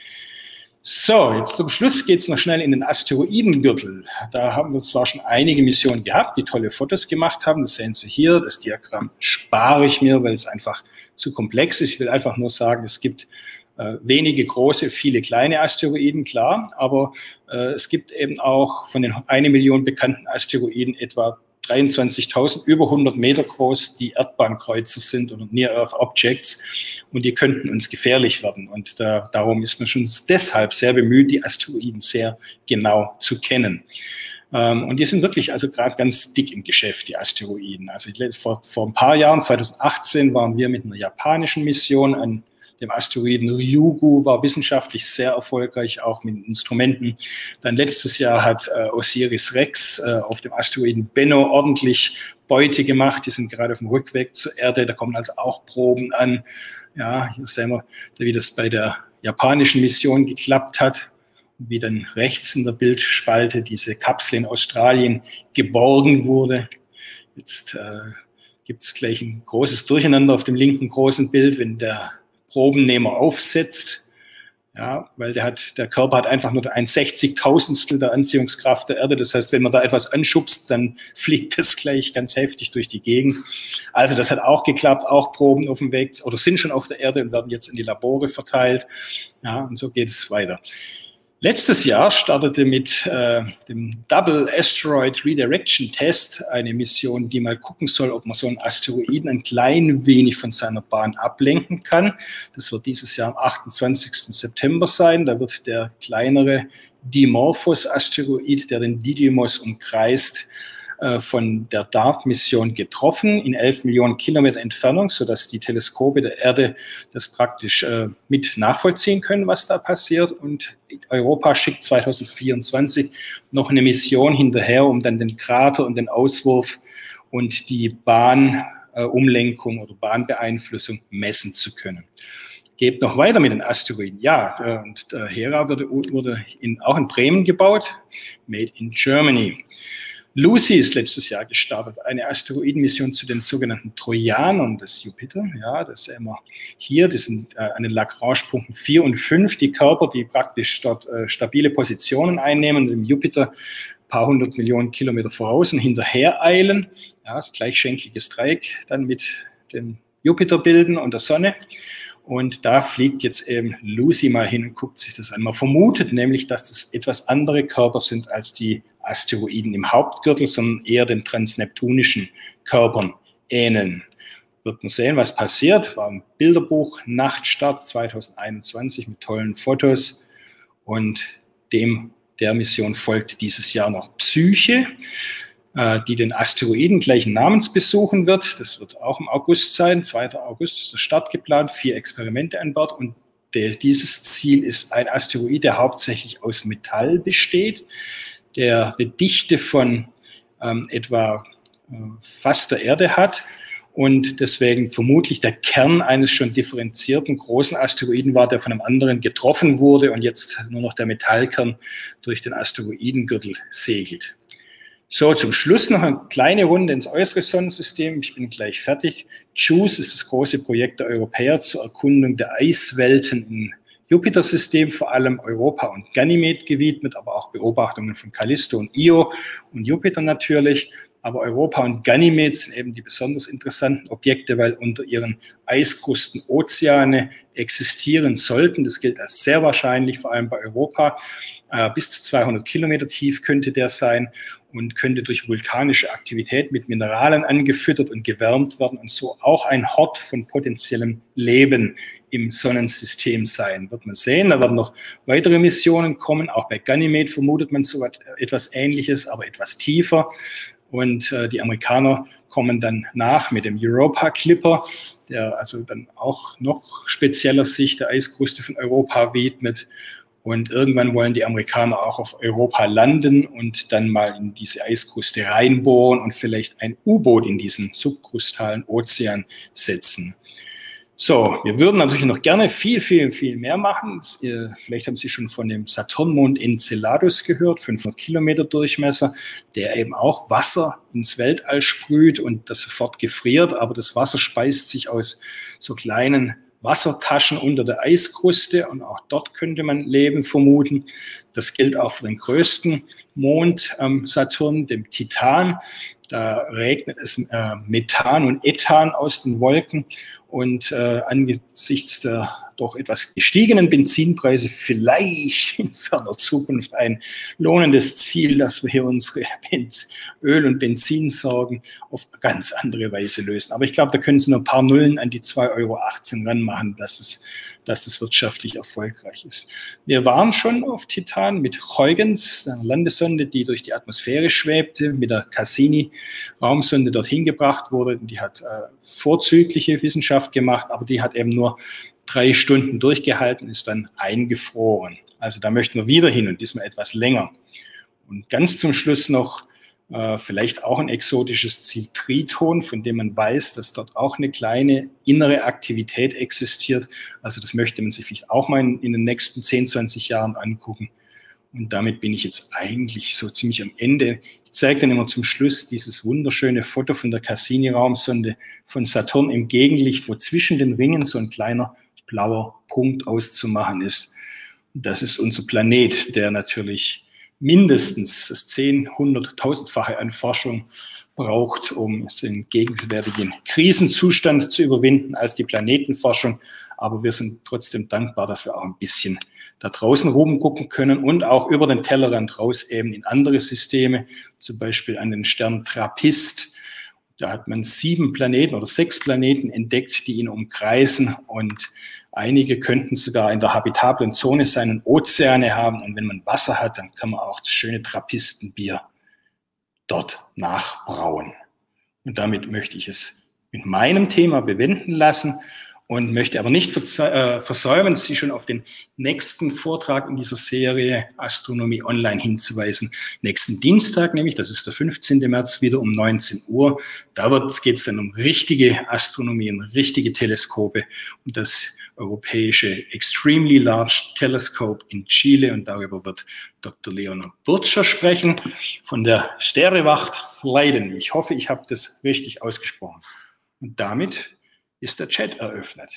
So, jetzt zum Schluss geht es noch schnell in den Asteroidengürtel. Da haben wir zwar schon einige Missionen gehabt, die tolle Fotos gemacht haben. Das sehen Sie hier. Das Diagramm spare ich mir, weil es einfach zu komplex ist. Ich will einfach nur sagen, es gibt wenige große, viele kleine Asteroiden, klar. Aber es gibt eben auch von den 1 Million bekannten Asteroiden etwa 23.000, über 100 Meter groß, die Erdbahnkreuzer sind oder Near-Earth Objects, und die könnten uns gefährlich werden. Und darum ist man schon deshalb sehr bemüht, die Asteroiden sehr genau zu kennen. Und die sind wirklich also gerade ganz dick im Geschäft, die Asteroiden. Also vor ein paar Jahren, 2018, waren wir mit einer japanischen Mission an dem Asteroiden Ryugu, war wissenschaftlich sehr erfolgreich, auch mit Instrumenten. Dann letztes Jahr hat Osiris-Rex auf dem Asteroiden Bennu ordentlich Beute gemacht. Die sind gerade auf dem Rückweg zur Erde, da kommen also auch Proben an. Ja, hier sehen wir, wie das bei der japanischen Mission geklappt hat, wie dann rechts in der Bildspalte diese Kapsel in Australien geborgen wurde. Jetzt gibt es gleich ein großes Durcheinander auf dem linken großen Bild, wenn der Probennehmer aufsetzt, ja, weil der Körper hat einfach nur 1/60.000stel der Anziehungskraft der Erde. Das heißt, wenn man da etwas anschubst, dann fliegt das gleich ganz heftig durch die Gegend. Also das hat auch geklappt, auch Proben auf dem Weg oder sind schon auf der Erde und werden jetzt in die Labore verteilt. Ja, und so geht es weiter. Letztes Jahr startete mit dem Double Asteroid Redirection Test eine Mission, die mal gucken soll, ob man so einen Asteroiden ein klein wenig von seiner Bahn ablenken kann. Das wird dieses Jahr am 28. September sein. Da wird der kleinere Dimorphos-Asteroid, der den Didymos umkreist, von der DART-Mission getroffen, in 11 Millionen Kilometer Entfernung, sodass die Teleskope der Erde das praktisch mit nachvollziehen können, was da passiert. Und Europa schickt 2024 noch eine Mission hinterher, um dann den Krater und den Auswurf und die Bahnumlenkung oder Bahnbeeinflussung messen zu können. Geht noch weiter mit den Asteroiden. Ja, und Hera wurde auch in Bremen gebaut, made in Germany. Lucy ist letztes Jahr gestartet, eine Asteroidenmission zu den sogenannten Trojanern des Jupiter. Ja, das sehen wir hier, das sind an den Lagrange-Punkten 4 und 5, die Körper, die praktisch dort stabile Positionen einnehmen und dem Jupiter ein paar 100 Millionen Kilometer voraus und hinterher eilen. Ja, das gleichschenkliges Dreieck dann mit dem Jupiter bilden und der Sonne. Und da fliegt jetzt eben Lucy mal hin und guckt sich das an. Man vermutet nämlich, dass das etwas andere Körper sind als die Asteroiden im Hauptgürtel, sondern eher den transneptunischen Körpern ähneln. Wird man sehen, was passiert. War ein Bilderbuch, Nachtstart 2021 mit tollen Fotos. Und der Mission folgt dieses Jahr noch Psyche, die den Asteroiden gleichen Namens besuchen wird. Das wird auch im August sein. 2. August ist der Start geplant, 4 Experimente an Bord. Und dieses Ziel ist ein Asteroid, der hauptsächlich aus Metall besteht, der eine Dichte von etwa fast der Erde hat und deswegen vermutlich der Kern eines schon differenzierten großen Asteroiden war, der von einem anderen getroffen wurde und jetzt nur noch der Metallkern durch den Asteroidengürtel segelt. So, zum Schluss noch eine kleine Runde ins äußere Sonnensystem. Ich bin gleich fertig. JUICE ist das große Projekt der Europäer zur Erkundung der Eiswelten im Jupiter-System, vor allem Europa und Ganymed gewidmet, aber auch Beobachtungen von Callisto und Io und Jupiter natürlich. Aber Europa und Ganymed sind eben die besonders interessanten Objekte, weil unter ihren Eiskrusten Ozeane existieren sollten. Das gilt als sehr wahrscheinlich, vor allem bei Europa. Bis zu 200 Kilometer tief könnte der sein und könnte durch vulkanische Aktivität mit Mineralen angefüttert und gewärmt werden und so auch ein Hort von potenziellem Leben im Sonnensystem sein. Wird man sehen, da werden noch weitere Missionen kommen. Auch bei Ganymed vermutet man so etwas Ähnliches, aber etwas tiefer. Und die Amerikaner kommen dann nach mit dem Europa Clipper, der also dann auch noch spezieller sich der Eiskruste von Europa widmet. Und irgendwann wollen die Amerikaner auch auf Europa landen und dann mal in diese Eiskruste reinbohren und vielleicht ein U-Boot in diesen subkrustalen Ozean setzen. So, wir würden natürlich noch gerne viel mehr machen. Vielleicht haben Sie schon von dem Saturnmond Enceladus gehört, 500 Kilometer Durchmesser, der eben auch Wasser ins Weltall sprüht und das sofort gefriert. Aber das Wasser speist sich aus so kleinen Wassertaschen unter der Eiskruste und auch dort könnte man Leben vermuten. Das gilt auch für den größten Mond am Saturn, dem Titan. Da regnet es Methan und Ethan aus den Wolken und angesichts der doch etwas gestiegenen Benzinpreise vielleicht in ferner Zukunft ein lohnendes Ziel, dass wir hier unsere Öl- und Benzinsorgen auf ganz andere Weise lösen. Aber ich glaube, da können Sie nur ein paar Nullen an die 2,18 Euro ranmachen, dass es wirtschaftlich erfolgreich ist. Wir waren schon auf Titan mit Huygens, einer Landesonde, die durch die Atmosphäre schwebte, mit der Cassini-Raumsonde dorthin gebracht wurde. Die hat vorzügliche Wissenschaft gemacht, aber die hat eben nur 3 Stunden durchgehalten, ist dann eingefroren. Also da möchten wir wieder hin und diesmal etwas länger. Und ganz zum Schluss noch vielleicht auch ein exotisches Ziel, Triton, von dem man weiß, dass dort auch eine kleine innere Aktivität existiert. Also das möchte man sich vielleicht auch mal in den nächsten 10, 20 Jahren angucken. Und damit bin ich jetzt eigentlich so ziemlich am Ende. Ich zeige dann immer zum Schluss dieses wunderschöne Foto von der Cassini-Raumsonde von Saturn im Gegenlicht, wo zwischen den Ringen so ein kleiner blauer Punkt auszumachen ist. Und das ist unser Planet, der natürlich mindestens das 100.000-fache an Forschung braucht, um den gegenwärtigen Krisenzustand zu überwinden als die Planetenforschung. Aber wir sind trotzdem dankbar, dass wir auch ein bisschen da draußen rumgucken können und auch über den Tellerrand raus eben in andere Systeme, zum Beispiel an den Stern TRAPPIST. Da hat man 7 Planeten oder 6 Planeten entdeckt, die ihn umkreisen und einige könnten sogar in der habitablen Zone sein und Ozeane haben. Und wenn man Wasser hat, dann kann man auch das schöne Trappistenbier dort nachbrauen. Und damit möchte ich es mit meinem Thema bewenden lassen und möchte aber nicht versäumen, Sie schon auf den nächsten Vortrag in dieser Serie Astronomie Online hinzuweisen. Nächsten Dienstag, nämlich, das ist der 15. März, wieder um 19 Uhr. Da geht es dann um richtige Astronomie, um richtige Teleskope und das europäische Extremely Large Telescope in Chile. Und darüber wird Dr. Leonard Burtscher sprechen von der Sternewacht Leiden. Ich hoffe, ich habe das richtig ausgesprochen. Und damit ist der Chat eröffnet.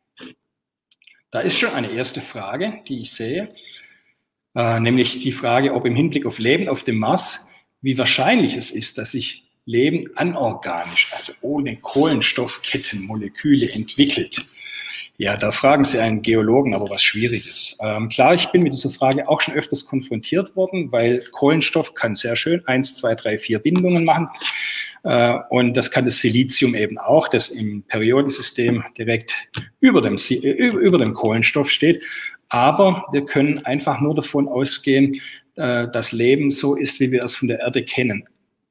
Da ist schon eine erste Frage, die ich sehe, nämlich die Frage, ob im Hinblick auf Leben auf dem Mars, wie wahrscheinlich es ist, dass sich Leben anorganisch, also ohne Kohlenstoffkettenmoleküle entwickelt. Ja, da fragen Sie einen Geologen, aber was Schwieriges. Klar, ich bin mit dieser Frage auch schon öfters konfrontiert worden, weil Kohlenstoff kann sehr schön 1, 2, 3, 4 Bindungen machen. Und das kann das Silizium eben auch, das im Periodensystem direkt über dem Kohlenstoff steht. Aber wir können einfach nur davon ausgehen, dass Leben so ist, wie wir es von der Erde kennen.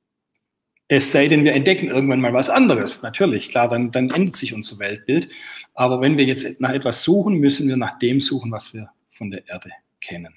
Es sei denn, wir entdecken irgendwann mal was anderes. Natürlich, klar, dann ändert sich unser Weltbild. Aber wenn wir jetzt nach etwas suchen, müssen wir nach dem suchen, was wir von der Erde kennen.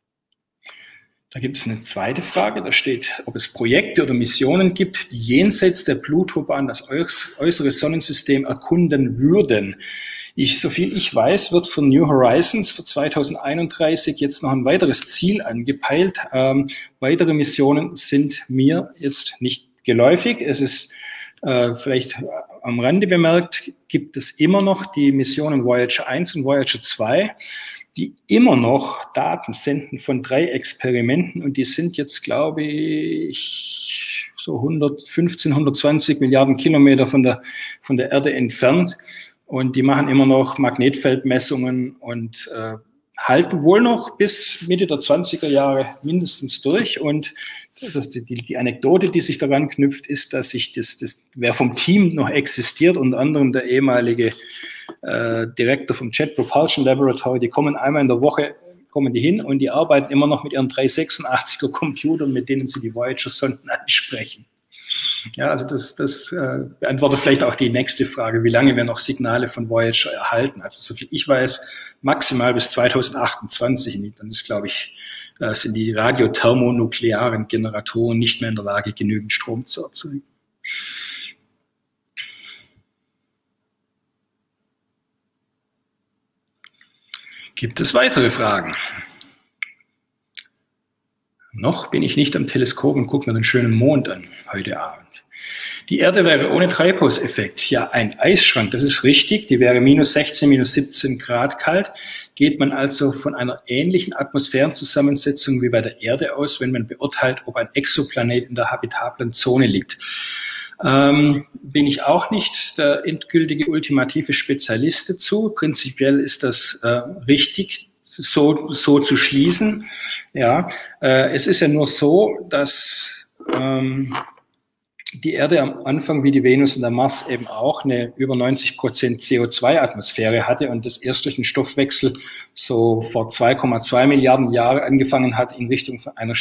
Da gibt es eine zweite Frage, da steht, ob es Projekte oder Missionen gibt, die jenseits der Plutobahn das äußere Sonnensystem erkunden würden. Soviel ich weiß, wird von New Horizons für 2031 jetzt noch ein weiteres Ziel angepeilt. Weitere Missionen sind mir jetzt nicht geläufig. Es ist vielleicht am Rande bemerkt, gibt es immer noch die Missionen Voyager 1 und Voyager 2, die immer noch Daten senden von 3 Experimenten und die sind jetzt, glaube ich, so 115, 120 Milliarden Kilometer von der Erde entfernt und die machen immer noch Magnetfeldmessungen und halten wohl noch bis Mitte der 20er Jahre mindestens durch. Und die Anekdote, die sich daran knüpft, ist, dass sich wer vom Team noch existiert, unter anderem der ehemalige Direktor vom Jet Propulsion Laboratory, die kommen einmal in der Woche, kommen die hin und die arbeiten immer noch mit ihren 386er Computern, mit denen sie die Voyager-Sonden ansprechen. Ja, also das beantwortet vielleicht auch die nächste Frage, wie lange wir noch Signale von Voyager erhalten. Also soviel ich weiß, maximal bis 2028. Dann ist, glaube ich, sind die radiothermonuklearen Generatoren nicht mehr in der Lage, genügend Strom zu erzeugen. Gibt es weitere Fragen? Noch bin ich nicht am Teleskop und gucke mir den schönen Mond an heute Abend. Die Erde wäre ohne Treibhauseffekt ja ein Eisschrank, das ist richtig. Die wäre minus 16, minus 17 Grad kalt. Geht man also von einer ähnlichen Atmosphärenzusammensetzung wie bei der Erde aus, wenn man beurteilt, ob ein Exoplanet in der habitablen Zone liegt? Bin ich auch nicht der endgültige ultimative Spezialist dazu. Prinzipiell ist das richtig, so zu schließen. Ja, es ist ja nur so, dass die Erde am Anfang wie die Venus und der Mars eben auch eine über 90% CO2-Atmosphäre hatte und das erst durch den Stoffwechsel so vor 2,2 Milliarden Jahren angefangen hat, in Richtung einer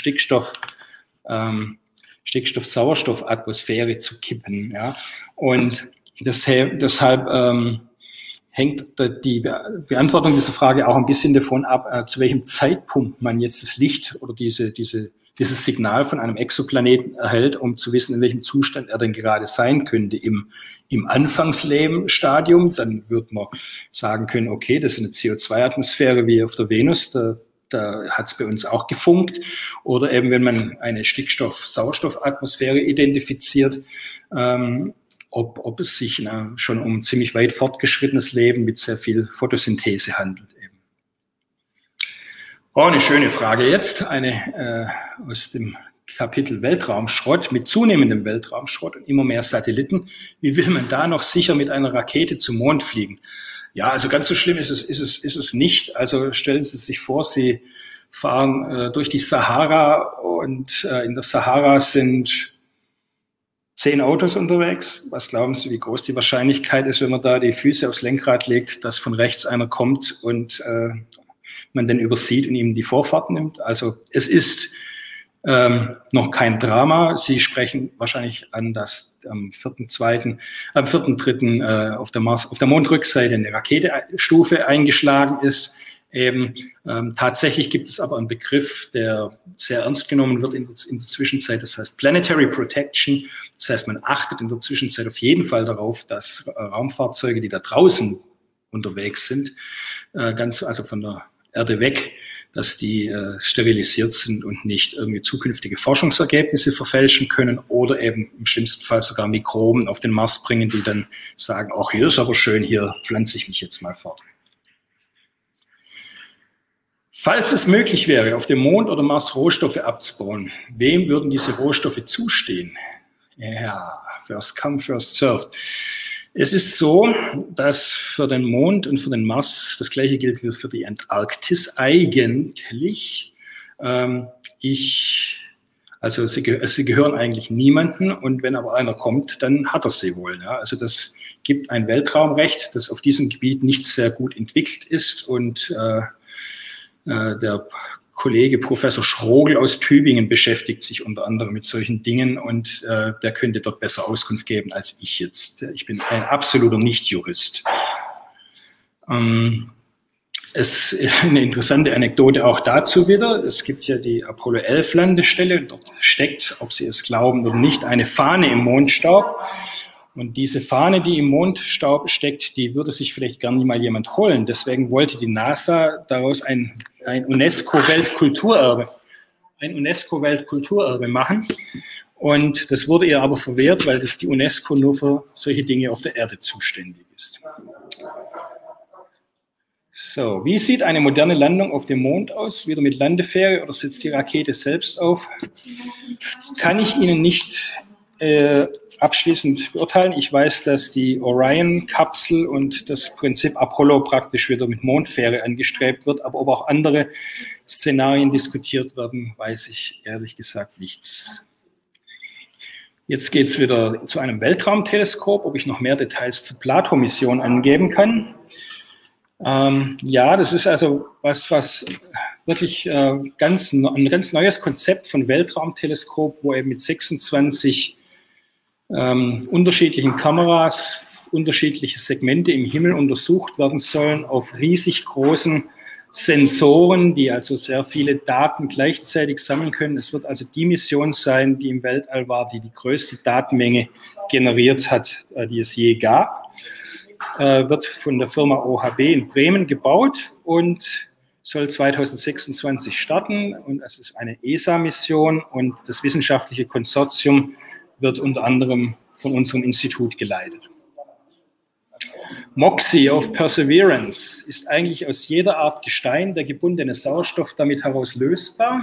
Stickstoff-Sauerstoff-Atmosphäre zu kippen. Ja. Und deshalb hängt die Beantwortung dieser Frage auch ein bisschen davon ab, zu welchem Zeitpunkt man jetzt das Licht oder dieses Signal von einem Exoplaneten erhält, um zu wissen, in welchem Zustand er denn gerade sein könnte. Im Anfangslebenstadium, dann würde man sagen können, okay, das ist eine CO2-Atmosphäre wie auf der Venus, da hat es bei uns auch gefunkt. Oder eben, wenn man eine Stickstoff-Sauerstoff-Atmosphäre identifiziert, ob es sich schon um ziemlich weit fortgeschrittenes Leben mit sehr viel Photosynthese handelt. Oh, eine schöne Frage jetzt, eine aus dem Kapitel Weltraumschrott. Mit zunehmendem Weltraumschrott und immer mehr Satelliten, wie will man da noch sicher mit einer Rakete zum Mond fliegen? Ja, also ganz so schlimm ist es nicht. Also stellen Sie sich vor, Sie fahren durch die Sahara und in der Sahara sind 10 Autos unterwegs. Was glauben Sie, wie groß die Wahrscheinlichkeit ist, wenn man da die Füße aufs Lenkrad legt, dass von rechts einer kommt und man den übersieht und ihm die Vorfahrt nimmt? Also es ist Noch kein Drama. Sie sprechen wahrscheinlich an, dass am 4.3. Auf der Mondrückseite eine Raketenstufe eingeschlagen ist. Tatsächlich gibt es aber einen Begriff, der sehr ernst genommen wird in der Zwischenzeit. Das heißt Planetary Protection. Das heißt, man achtet in der Zwischenzeit auf jeden Fall darauf, dass Raumfahrzeuge, die da draußen unterwegs sind, also von der Erde weg, dass die sterilisiert sind und nicht irgendwie zukünftige Forschungsergebnisse verfälschen können oder eben im schlimmsten Fall sogar Mikroben auf den Mars bringen, die dann sagen, ach, hier ist aber schön, hier pflanze ich mich jetzt mal fort. Falls es möglich wäre, auf dem Mond oder Mars Rohstoffe abzubauen, wem würden diese Rohstoffe zustehen? Ja, first come, first served. Es ist so, dass für den Mond und für den Mars, das gleiche gilt wie für die Antarktis eigentlich, sie gehören eigentlich niemandem, und wenn aber einer kommt, dann hat er sie wohl. Ja? Also das gibt ein Weltraumrecht, das auf diesem Gebiet nicht sehr gut entwickelt ist, und der Kollege Professor Schrogel aus Tübingen beschäftigt sich unter anderem mit solchen Dingen, und der könnte dort besser Auskunft geben als ich jetzt. Ich bin ein absoluter Nicht-Jurist. Es ist eine interessante Anekdote auch dazu wieder. Es gibt ja die Apollo 11 Landestelle. Dort steckt, ob Sie es glauben oder nicht, eine Fahne im Mondstaub. Und diese Fahne, die im Mondstaub steckt, die würde sich vielleicht gar nicht mal jemand holen. Deswegen wollte die NASA daraus ein UNESCO-Weltkulturerbe machen. Und das wurde ihr aber verwehrt, weil die UNESCO nur für solche Dinge auf der Erde zuständig ist. So, wie sieht eine moderne Landung auf dem Mond aus? Wieder mit Landefähre oder setzt die Rakete selbst auf? Kann ich Ihnen nicht abschließend beurteilen. Ich weiß, dass die Orion-Kapsel und das Prinzip Apollo praktisch wieder mit Mondfähre angestrebt wird, aber ob auch andere Szenarien diskutiert werden, weiß ich ehrlich gesagt nichts. Jetzt geht es wieder zu einem Weltraumteleskop, ob ich noch mehr Details zur Plato-Mission angeben kann. Ja, das ist also was wirklich ein ganz neues Konzept von Weltraumteleskop, wo eben mit 26 unterschiedlichen Kameras unterschiedliche Segmente im Himmel untersucht werden sollen auf riesig großen Sensoren, die also sehr viele Daten gleichzeitig sammeln können. Es wird also die Mission sein, die im Weltall war, die die größte Datenmenge generiert hat, die es je gab. Wird von der Firma OHB in Bremen gebaut und soll 2026 starten. Und es ist eine ESA-Mission, und das wissenschaftliche Konsortium wird unter anderem von unserem Institut geleitet. MOXIE auf Perseverance ist eigentlich aus jeder Art Gestein der gebundene Sauerstoff damit heraus lösbar.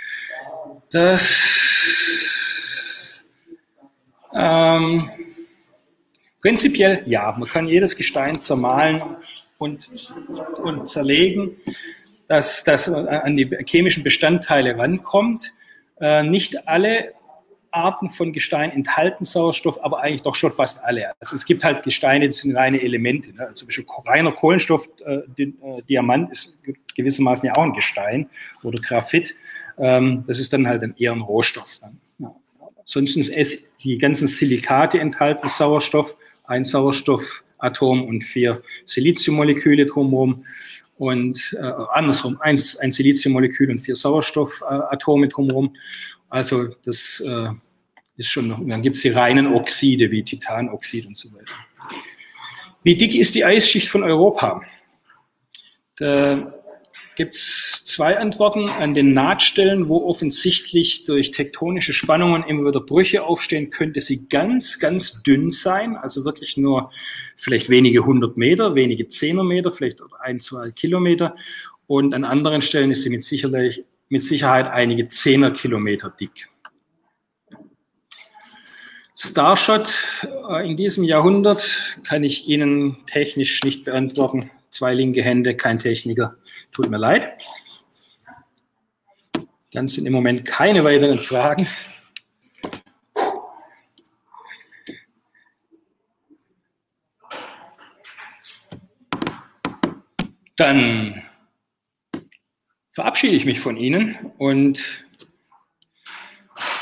Prinzipiell ja, man kann jedes Gestein zermahlen und zerlegen, dass das an die chemischen Bestandteile rankommt. Nicht alle Arten von Gestein enthalten Sauerstoff, aber eigentlich doch schon fast alle. Also es gibt halt Gesteine, das sind reine Elemente. Ne? Zum Beispiel reiner Kohlenstoff, Diamant ist gewissermaßen ja auch ein Gestein, oder Graphit. Das ist dann halt eher ein Rohstoff. Ja. Sonst ist die ganzen Silikate enthalten Sauerstoff, ein Sauerstoffatom und 4 Siliziummoleküle drumherum. Und andersrum, ein Siliziummolekül und 4 Sauerstoffatome drumherum. Also das ist schon noch, dann gibt es die reinen Oxide wie Titanoxid und so weiter. Wie dick ist die Eisschicht von Europa? Da gibt es 2 Antworten. An den Nahtstellen, wo offensichtlich durch tektonische Spannungen immer wieder Brüche aufstehen, könnte sie ganz, ganz dünn sein, also wirklich nur vielleicht wenige 100 Meter, wenige 10er Meter, vielleicht 1-2 Kilometer. Und an anderen Stellen ist sie mit Sicherheit einige 10er Kilometer dick. Starshot in diesem Jahrhundert kann ich Ihnen technisch nicht beantworten. 2 linke Hände, kein Techniker. Tut mir leid. Dann sind im Moment keine weiteren Fragen. Dann verabschiede ich mich von Ihnen und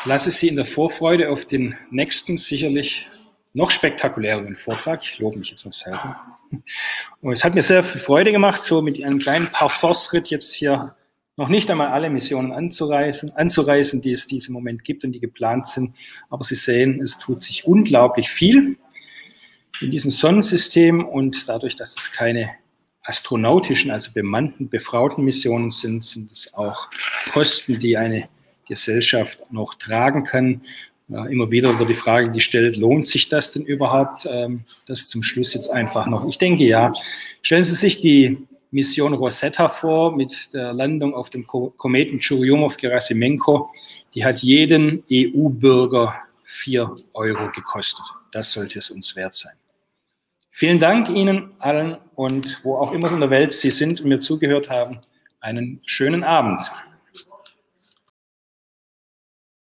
lasse Sie in der Vorfreude auf den nächsten, sicherlich noch spektakuläreren Vortrag. Ich lobe mich jetzt mal selber. Und es hat mir sehr viel Freude gemacht, so mit einem kleinen Parforce-Ritt jetzt hier noch nicht einmal alle Missionen anzureisen, die es diesen Moment gibt und die geplant sind. Aber Sie sehen, es tut sich unglaublich viel in diesem Sonnensystem und dadurch, dass es keine astronautischen, also bemannten, befrauten Missionen sind, sind es auch Kosten, die eine Gesellschaft noch tragen kann. Immer wieder wird die Frage gestellt, lohnt sich das denn überhaupt? Das zum Schluss jetzt einfach noch. Ich denke, ja. Stellen Sie sich die Mission Rosetta vor mit der Landung auf dem Kometen Churyumov-Gerasimenko. Die hat jeden EU-Bürger 4 € gekostet. Das sollte es uns wert sein. Vielen Dank Ihnen allen und wo auch immer in der Welt Sie sind und mir zugehört haben, einen schönen Abend.